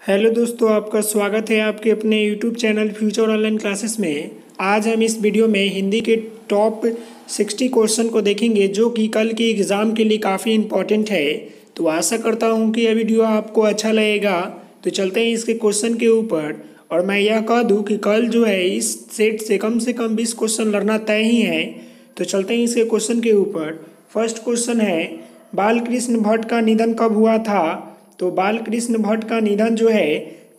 Hello दोस्तों, आपका स्वागत है आपके अपने YouTube channel future online classes में। आज हम इस वीडियो में हिंदी के टॉप 60 क्वेश्चन को देखेंगे जो कि कल के एग्ज़ाम के लिए काफ़ी इम्पोर्टेंट है। तो आशा करता हूं कि यह वीडियो आपको अच्छा लगेगा। तो चलते हैं इसके क्वेश्चन के ऊपर। और मैं यह कह दूं कि कल जो है इस सेट से कम 20 क्वेश्चन लड़ना तय ही है। तो चलते हैं इसके क्वेश्चन के ऊपर। फर्स्ट क्वेश्चन है, बालकृष्ण भट्ट का निधन कब हुआ था? तो बालकृष्ण भट्ट का निधन जो है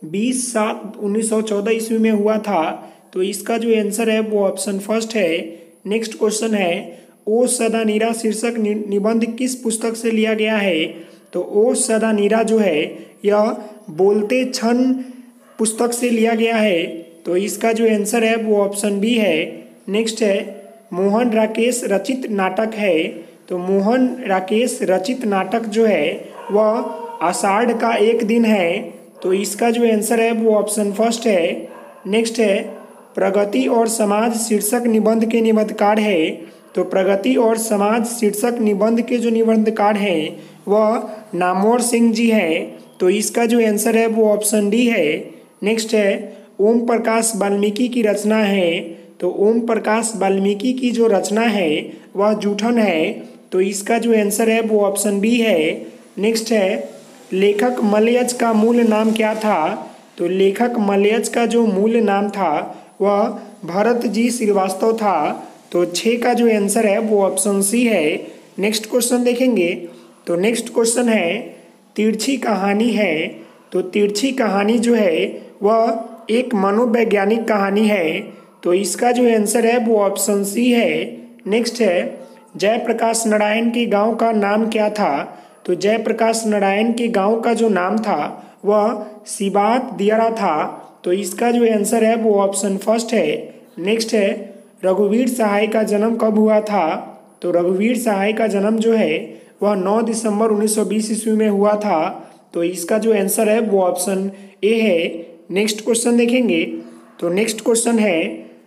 20/7/1914 ईस्वी में हुआ था। तो इसका जो आंसर है वो ऑप्शन फर्स्ट है। नेक्स्ट क्वेश्चन है, ओ सदा नीरा शीर्षक निबंध किस पुस्तक से लिया गया है? तो ओ सदा नीरा जो है यह बोलते क्षण पुस्तक से लिया गया है। तो इसका जो आंसर है वो ऑप्शन बी है। नेक्स्ट है, मोहन राकेश रचित नाटक है। तो मोहन राकेश रचित नाटक जो है वह आषाढ़ का एक दिन है। तो इसका जो आंसर है वो ऑप्शन फर्स्ट है। नेक्स्ट है, प्रगति और समाज शीर्षक निबंध के निबंधकार है। तो प्रगति और समाज शीर्षक निबंध के जो निबंधकार हैं वह नामवर सिंह जी हैं। तो इसका जो आंसर है वो ऑप्शन डी है। नेक्स्ट है, ओम प्रकाश वाल्मीकि की रचना है। तो ओम प्रकाश वाल्मीकि की जो रचना है वह जूठन है। तो इसका जो आंसर है वो ऑप्शन बी है। नेक्स्ट है, लेखक मलयज का मूल नाम क्या था? तो लेखक मलयज का जो मूल नाम था वह भरत जी श्रीवास्तव था। तो 6 का जो आंसर है वो ऑप्शन सी है। नेक्स्ट क्वेश्चन देखेंगे। तो नेक्स्ट क्वेश्चन है, तिरछी कहानी है। तो तिरछी कहानी जो है वह एक मनोवैज्ञानिक कहानी है। तो इसका जो आंसर है वो ऑप्शन सी है। नेक्स्ट है, जयप्रकाश नारायण के गांव का नाम क्या था? तो जयप्रकाश नारायण के गांव का जो नाम था वह सिबात दियारा था। तो इसका जो आंसर है वो ऑप्शन फर्स्ट है। नेक्स्ट है, रघुवीर सहाय का जन्म कब हुआ था? तो रघुवीर सहाय का जन्म जो है वह 9 दिसंबर 1920 ईस्वी में हुआ था। तो इसका जो आंसर है वो ऑप्शन ए है। नेक्स्ट क्वेश्चन देखेंगे। तो नेक्स्ट क्वेश्चन है,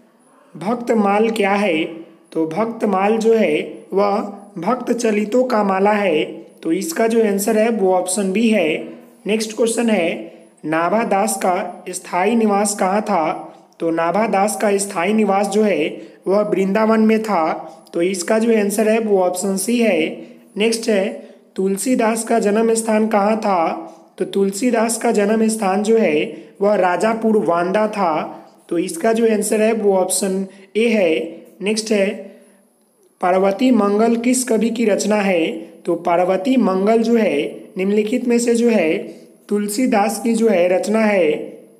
भक्तमाल क्या है? तो भक्तमाल जो है वह भक्त चलितों का माला है। तो इसका जो आंसर है वो ऑप्शन बी है। नेक्स्ट क्वेश्चन है, नाभा दास का स्थायी निवास कहाँ था? तो नाभा दास का स्थायी निवास जो है वह वृंदावन में था। तो इसका जो आंसर है वो ऑप्शन सी है। नेक्स्ट है, तुलसीदास का जन्म स्थान कहाँ था? तो तुलसीदास का जन्म स्थान जो है वह राजापुर वांदा था। तो इसका जो आंसर है वो ऑप्शन ए है। नेक्स्ट है, पार्वती मंगल किस कवि की रचना है? तो पार्वती मंगल जो है निम्नलिखित में से जो है तुलसीदास की जो है रचना है।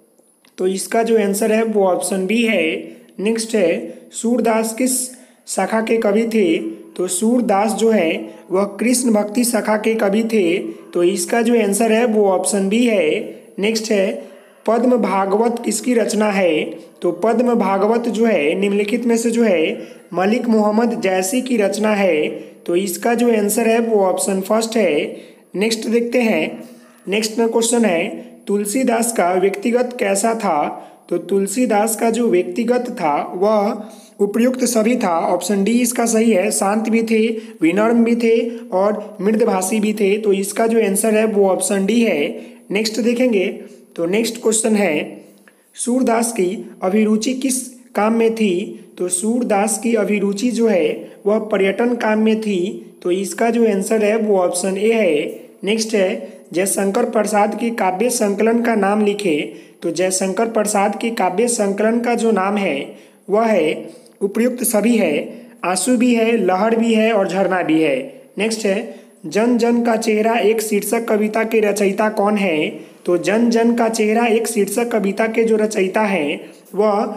तो इसका जो आंसर है वो ऑप्शन बी है। नेक्स्ट है, सूरदास किस शाखा के कवि थे? तो सूरदास जो है वह कृष्ण भक्ति शाखा के कवि थे। तो इसका जो आंसर है वो ऑप्शन बी है। नेक्स्ट है, पद्म भागवत किसकी रचना है? तो पद्म भागवत जो है निम्नलिखित में से जो है मलिक मोहम्मद जैसी की रचना है। तो इसका जो आंसर है वो ऑप्शन फर्स्ट है। नेक्स्ट देखते हैं। नेक्स्ट में क्वेश्चन है, तुलसीदास का व्यक्तिगत कैसा था? तो तुलसीदास का जो व्यक्तिगत था वह उपयुक्त सभी था। ऑप्शन डी इसका सही है। शांत भी थे, विनम्र भी थे और मृदभाषी भी थे। तो इसका जो आंसर है वो ऑप्शन डी है। नेक्स्ट देखेंगे। तो नेक्स्ट क्वेश्चन है, सूरदास की अभिरुचि किस काम में थी? तो सूरदास की अभिरुचि जो है वह पर्यटन काम में थी। तो इसका जो आंसर है वो ऑप्शन ए है। नेक्स्ट है, जयशंकर प्रसाद के काव्य संकलन का नाम लिखे। तो जयशंकर प्रसाद के काव्य संकलन का जो नाम है वह है उपयुक्त सभी है। आंसू भी है, लहर भी है और झरना भी है। नेक्स्ट है, जन जन का चेहरा एक शीर्षक कविता के रचयिता कौन है? तो जन जन का चेहरा एक शीर्षक कविता के जो रचयिता हैं वह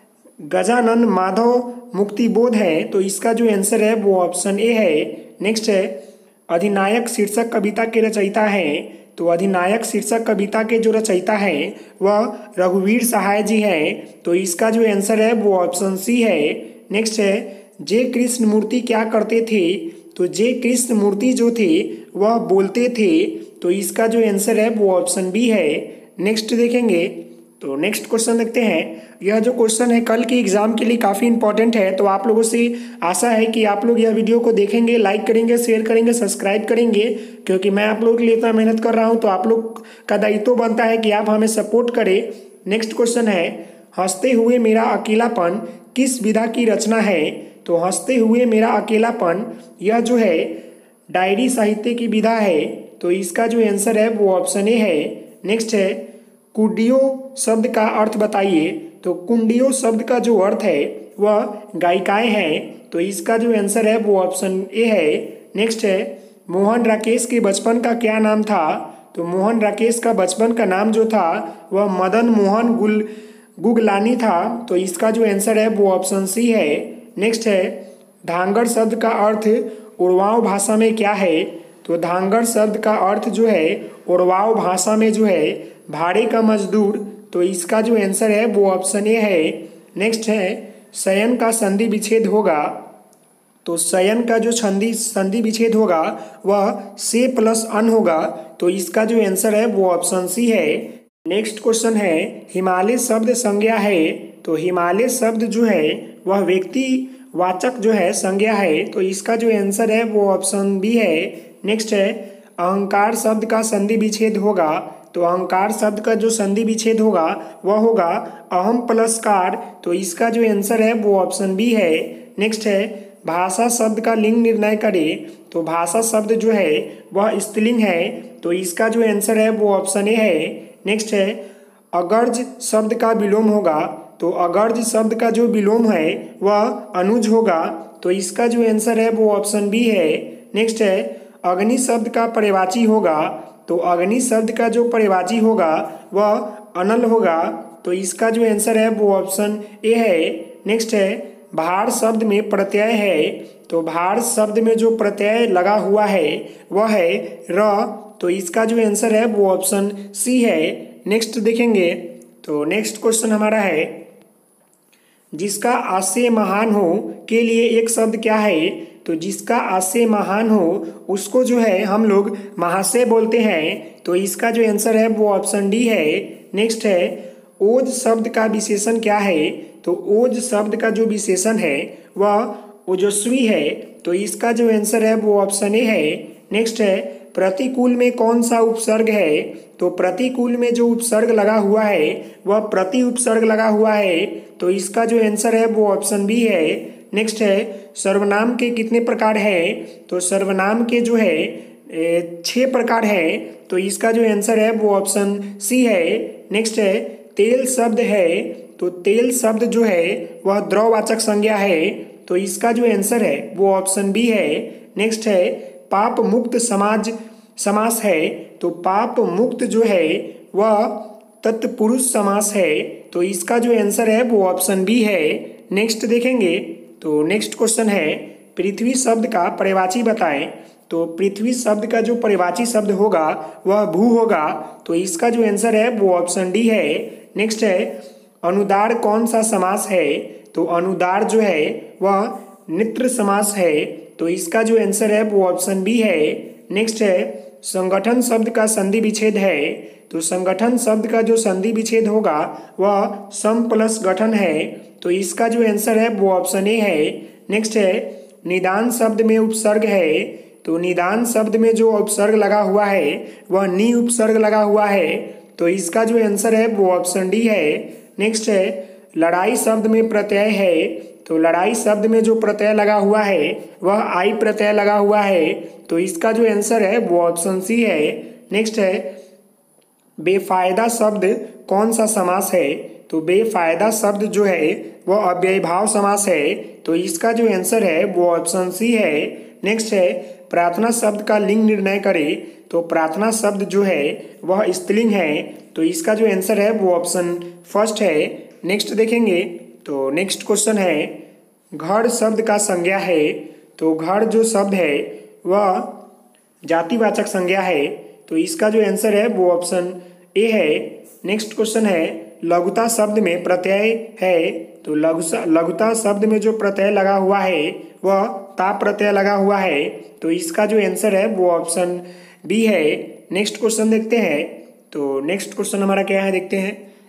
गजानन माधव मुक्तिबोध है। तो इसका जो आंसर है वो ऑप्शन ए है। नेक्स्ट है, अधिनायक शीर्षक कविता के रचयिता हैं। तो अधिनायक शीर्षक कविता के जो रचयिता हैं वह रघुवीर सहाय जी हैं। तो इसका जो आंसर है वो ऑप्शन सी है। नेक्स्ट है, जे कृष्णमूर्ति क्या करते थे? तो जे कृष्णमूर्ति जो थे वह बोलते थे। तो इसका जो आंसर है वो ऑप्शन बी है। नेक्स्ट देखेंगे। तो नेक्स्ट क्वेश्चन देखते हैं। यह जो क्वेश्चन है कल के एग्जाम के लिए काफ़ी इंपॉर्टेंट है, तो आप लोगों से आशा है कि आप लोग यह वीडियो को देखेंगे, लाइक करेंगे, शेयर करेंगे, सब्सक्राइब करेंगे, क्योंकि मैं आप लोगों के लिए इतना मेहनत कर रहा हूँ, तो आप लोग का दायित्व बनता है कि आप हमें सपोर्ट करें। नेक्स्ट क्वेश्चन है, हंसते हुए मेरा अकेलापन किस विधा की रचना है? तो हंसते हुए मेरा अकेलापन यह जो है डायरी साहित्य की विधा है, तो इसका जो आंसर है वो ऑप्शन ए है। नेक्स्ट है, कुंडियो शब्द का अर्थ बताइए। तो कुंडियो शब्द का जो अर्थ है वह गायिकाएं हैं, तो इसका जो आंसर है वो ऑप्शन ए है। नेक्स्ट है, मोहन राकेश के बचपन का क्या नाम था? तो मोहन राकेश का बचपन का नाम जो था वह मदन मोहन गुगलानी था, तो इसका जो आंसर है वो ऑप्शन सी है। नेक्स्ट है, धांगड़ शब्द का अर्थ उड़वाव भाषा में क्या है? तो धांगड़ शब्द का अर्थ जो है उड़वाव भाषा में जो है भाड़े का मजदूर, तो इसका जो आंसर है वो ऑप्शन ए है। नेक्स्ट है, शयन का संधि विच्छेद होगा। तो शयन का जो संधि विच्छेद होगा वह से प्लस अन होगा, तो इसका जो आंसर है वो ऑप्शन सी है। नेक्स्ट क्वेश्चन है, हिमालय शब्द संज्ञा है। तो हिमालय शब्द जो है वह व्यक्तिवाचक जो है संज्ञा है, तो इसका जो आंसर है वो ऑप्शन बी है। नेक्स्ट है, अहंकार शब्द का संधि विच्छेद होगा। तो अहंकार शब्द का जो संधि विच्छेद होगा वह होगा अहम प्लस कार, तो इसका जो आंसर है वो ऑप्शन बी है। नेक्स्ट है, भाषा शब्द का लिंग निर्णय करें। तो भाषा शब्द जो है वह स्त्रीलिंग है, तो इसका जो आंसर है वो ऑप्शन ए है। नेक्स्ट है, अगर्ज शब्द का विलोम होगा। तो अगर्ज शब्द का जो विलोम है वह अनुज होगा, तो इसका जो आंसर है वो ऑप्शन बी है। नेक्स्ट है, अग्नि शब्द का पर्यायवाची होगा। तो अग्नि शब्द का जो पर्यायवाची होगा वह अनल होगा, तो इसका जो आंसर है वो ऑप्शन ए है। नेक्स्ट है, भार शब्द में प्रत्यय है। तो भार शब्द में जो प्रत्यय लगा हुआ है वह है र, तो इसका जो आंसर है वो ऑप्शन सी है। नेक्स्ट देखेंगे, तो नेक्स्ट क्वेश्चन हमारा है, जिसका आशय महान हो के लिए एक शब्द क्या है? तो जिसका आशय महान हो उसको जो है हम लोग महाशय बोलते हैं, तो इसका जो आंसर है वो ऑप्शन डी है। नेक्स्ट है, ओज शब्द का विशेषण क्या है? तो ओज शब्द का जो विशेषण है वह ओजस्वी है, तो इसका जो आंसर है वो ऑप्शन ए है। नेक्स्ट है, प्रतिकूल में कौन सा उपसर्ग है? तो प्रतिकूल में जो उपसर्ग लगा हुआ है वह प्रति उपसर्ग लगा हुआ है, तो इसका जो आंसर है वो ऑप्शन बी है। नेक्स्ट है, सर्वनाम के कितने प्रकार है? तो सर्वनाम के जो है 6 प्रकार है, तो इसका जो आंसर है वो ऑप्शन सी है। नेक्स्ट है, तेल शब्द है। तो तेल शब्द जो है वह द्रववाचक संज्ञा है, तो इसका जो आंसर है वो ऑप्शन बी है। नेक्स्ट है, पाप मुक्त समास है। तो पाप मुक्त जो है वह तत्पुरुष समास है, तो इसका जो आंसर है वो ऑप्शन बी है। नेक्स्ट देखेंगे, तो नेक्स्ट क्वेश्चन है, पृथ्वी शब्द का पर्यायवाची बताएं। तो पृथ्वी शब्द का जो पर्यायवाची शब्द होगा वह भू होगा, तो इसका जो आंसर है वो ऑप्शन डी है। नेक्स्ट है, अनुदार कौन सा समास है? तो अनुदार जो है वह नित्र समास है, तो इसका जो आंसर है वो ऑप्शन बी है। नेक्स्ट है, संगठन शब्द का संधि विच्छेद है। तो संगठन शब्द का जो संधि विच्छेद होगा वह सम प्लस गठन है, तो इसका जो आंसर है वो ऑप्शन ए है। नेक्स्ट है, निदान शब्द में उपसर्ग है। तो निदान शब्द में जो उपसर्ग लगा हुआ है वह नी उपसर्ग लगा हुआ है, तो इसका जो आंसर है वो ऑप्शन डी है। नेक्स्ट है, लड़ाई शब्द में प्रत्यय है। तो लड़ाई शब्द में जो प्रत्यय लगा हुआ है वह आई प्रत्यय लगा हुआ है, तो इसका जो आंसर है वो ऑप्शन सी है। नेक्स्ट है, बेफायदा शब्द कौन सा समास है? तो बेफायदा शब्द जो है वह अव्ययीभाव समास है, तो इसका जो आंसर है वो ऑप्शन सी है। नेक्स्ट है, प्रार्थना शब्द का लिंग निर्णय करें। तो प्रार्थना शब्द जो है वह स्त्रीलिंग है, तो इसका जो आंसर है वो ऑप्शन फर्स्ट है। नेक्स्ट देखेंगे, तो नेक्स्ट क्वेश्चन है, घर शब्द का संज्ञा है। तो घर जो शब्द है वह जातिवाचक संज्ञा है, तो इसका जो आंसर है वो ऑप्शन ए है। नेक्स्ट क्वेश्चन है, लघुता शब्द में प्रत्यय है। तो लघुता शब्द में जो प्रत्यय लगा हुआ है वह ता प्रत्यय लगा हुआ है, तो इसका जो आंसर है वो ऑप्शन बी है। नेक्स्ट क्वेश्चन देखते हैं, तो नेक्स्ट क्वेश्चन हमारा क्या है देखते हैं,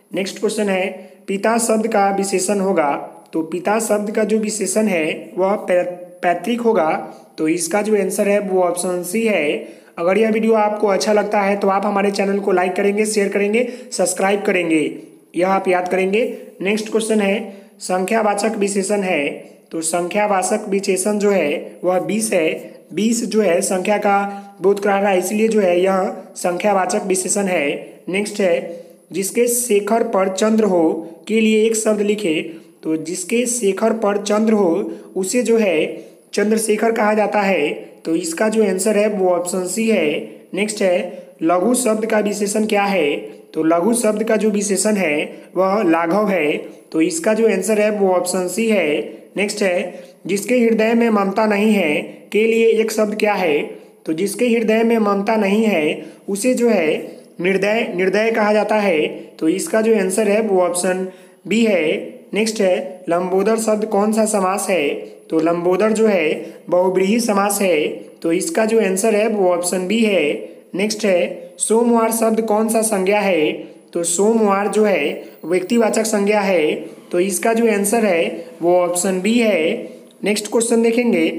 नेक्स्ट क्वेश्चन है पिता शब्द का विशेषण होगा, तो पिता शब्द का जो विशेषण है वह पैतृक होगा, तो इसका जो आंसर है वो ऑप्शन सी है। अगर यह वीडियो आपको अच्छा लगता है तो आप हमारे चैनल को लाइक करेंगे, शेयर करेंगे, सब्सक्राइब करेंगे, यह आप याद करेंगे। नेक्स्ट क्वेश्चन है संख्यावाचक विशेषण है, तो संख्यावाचक विशेषण जो है वह 20 है। 20 जो है संख्या का बोध करा रहा है, इसलिए जो है यह संख्यावाचक विशेषण है। नेक्स्ट है जिसके शेखर पर चंद्र हो के लिए एक शब्द लिखे, तो जिसके शेखर पर चंद्र हो उसे जो है चंद्रशेखर कहा जाता है, तो इसका जो आंसर है वो ऑप्शन सी है। नेक्स्ट है लघु शब्द का विशेषण क्या है, तो लघु शब्द का जो विशेषण है वह लाघव है, तो इसका जो आंसर है वो ऑप्शन सी है। नेक्स्ट है जिसके हृदय में ममता नहीं है के लिए एक शब्द क्या है, तो जिसके हृदय में ममता नहीं है उसे जो है निर्दय कहा जाता है, तो इसका जो आंसर है वो ऑप्शन बी है। नेक्स्ट है लंबोदर शब्द कौन सा समास है, तो लंबोदर जो है बहुव्रीहि समास है, तो इसका जो आंसर है वो ऑप्शन बी है। नेक्स्ट है सोमवार शब्द कौन सा संज्ञा है, तो सोमवार जो है व्यक्तिवाचक संज्ञा है, तो इसका जो आंसर है वो ऑप्शन बी है। नेक्स्ट क्वेश्चन देखेंगे,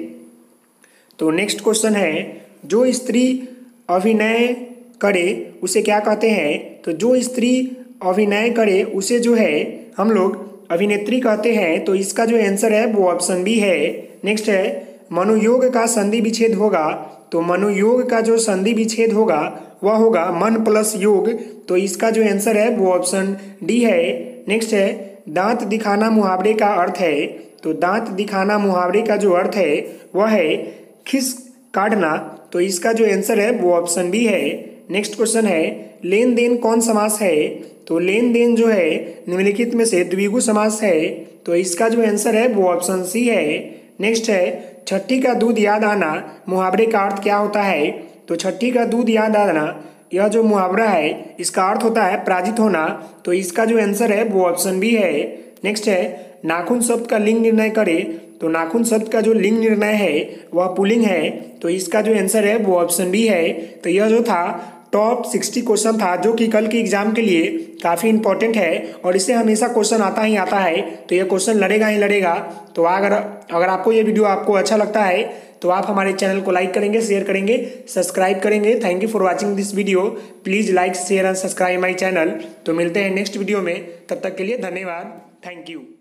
तो नेक्स्ट क्वेश्चन है जो स्त्री अभिनय करे उसे क्या कहते हैं, तो जो स्त्री अभिनय करे उसे जो है हम लोग अभिनेत्री कहते हैं, तो इसका जो आंसर है वो ऑप्शन बी है। नेक्स्ट है मनुयोग का संधि विच्छेद होगा, तो मनुयोग का जो संधि विच्छेद होगा वह होगा मन प्लस योग, तो इसका जो आंसर है वो ऑप्शन डी है। नेक्स्ट है दांत दिखाना मुहावरे का अर्थ है, तो दांत दिखाना मुहावरे का जो अर्थ है वह है खिस काटना, तो इसका जो आंसर है वो ऑप्शन बी है। नेक्स्ट क्वेश्चन है लेन देन कौन समास है, तो लेन देन जो है निम्नलिखित में से द्विगु समास है, तो इसका जो आंसर है वो ऑप्शन सी है। नेक्स्ट है छठी का दूध याद आना मुहावरे का अर्थ क्या होता है, तो छठी का दूध याद आना यह जो मुहावरा है इसका अर्थ होता है पराजित होना, तो इसका जो आंसर है वो ऑप्शन बी है। नेक्स्ट है नाखून शब्द का लिंग निर्णय करे, तो नाखून शब्द का जो लिंग निर्णय है वह पुल्लिंग है, तो इसका जो आंसर है वो ऑप्शन बी है। तो यह जो था टॉप 60 क्वेश्चन था जो कि कल के एग्जाम के लिए काफ़ी इंपॉर्टेंट है और इससे हमेशा क्वेश्चन आता ही आता है, तो यह क्वेश्चन लड़ेगा ही लड़ेगा। तो अगर आपको ये वीडियो आपको अच्छा लगता है तो आप हमारे चैनल को लाइक करेंगे, शेयर करेंगे, सब्सक्राइब करेंगे। Thank you for watching this video. Please like share and subscribe my channel. तो मिलते हैं नेक्स्ट वीडियो में, तब तक के लिए धन्यवाद। Thank you.